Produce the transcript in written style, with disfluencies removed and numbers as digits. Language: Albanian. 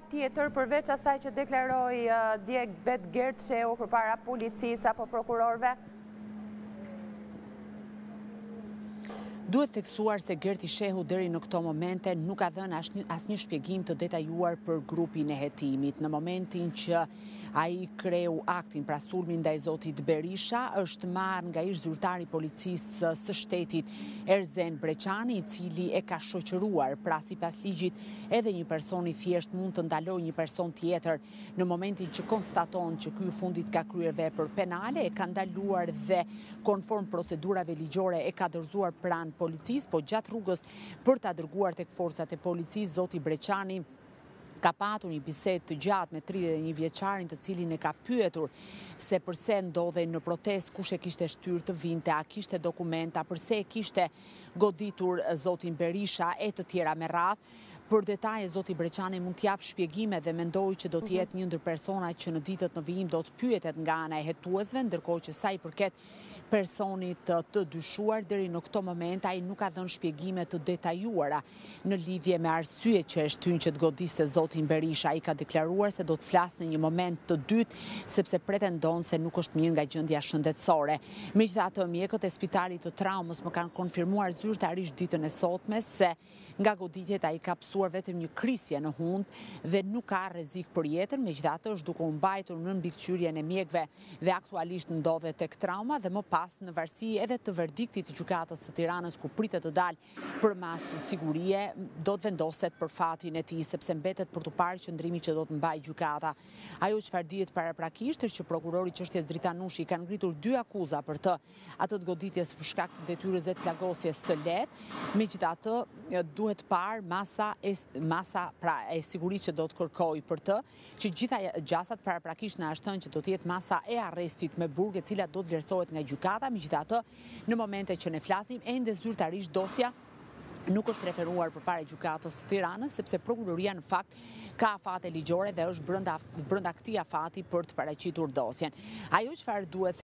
tjetër përveç asaj që deklaroi Djeg Betgerçeu përpara policisë apo prokurorëve? Duhet theksuar se Gerti Shehu deri në këto momente nuk ka dhënë asnjë shpjegim të detajuar për grupin e hetimit. Në momentin që ai kreu aktin, pra sulmin ndaj zotit Berisha, është marrë nga ish zyrtari i policisë së shtetit Erzen Breçani, i cili e ka shoqëruar, pra sipas ligjit edhe një person i thjesht mund të ndalojë një person tjetër në momentin që konstaton që ky fundit ka kryer vepër penale, e ka ndaluar dhe konform procedurave ligjore e ka dorëzuar pranë policisë, po gjatë rrugës për ta dërguar tek forcat e policisë, zoti Breçani ka patur një bisedë të gjatë me 31 vjeçarin, të cilin e ka pyetur se përse ndodhej në protestë, kush e kishte shtyrë të vinte, a kishte dokumenta, përse e kishte goditur zotin Berisha e të tjera me radhë. Për detaje, zoti Breçani mund t'jap shpjegime dhe mendoj që do t'jetë një ndër personat që në ditët në vijim do të pyetet nga ana e hetuesve, ndërkohë që sa i përket personit të dyshuar, deri në këto moment ai nuk ka dhënë shpjegime të detajuara në lidhje me arsye që e shtyn që të godiste zotin Berisha. Ai ka deklaruar se do të flasë në një moment të dytë, sepse pretendon se nuk është mirë nga gjendja shëndetësore. Megjithatë, mjekët e spitalit të traumës më kanë konfirmuar zyrtarisht ditën e sotme se nga goditjet ai ka psuar vetëm një krisje në hund dhe nuk ka rrezik për jetën, megjithatë është duke u mbajtur në mbikëqyrjen e mjekëve dhe aktualisht ndodhet tek trauma dhe më pas në varësi edhe të verdiktit të gjykatës së Tiranës ku pritet të dalë për mas sigurie, do të vendoset për fatin e tij, sepse mbetet për të parë qëndrimi që do të mbajë gjykata. Ajo çfarë dihet paraprakisht është që prokurori çështjes Drita Nushi ka ngritur 2 akuza për atë të goditjes për shkak të detyrës dhe të plagosjes së lehtë. Megjithatë, duhet parë masa e sigurisë që do të kërkojë për të, që gjitha gjasat paraprakisht na është thënë që do të jetë masa e arrestit me burg, e cila do të vlerësohet nga gjykata. Megjithatë, në momente që ne flasim, ende zyrtarisht dosja nuk është referuar përpara gjykatës së Tiranës, sepse prokuroria në fakt ka afate ligjore dhe është brenda këtij afati për të paraqitur dosjen. Ajo çfarë duhet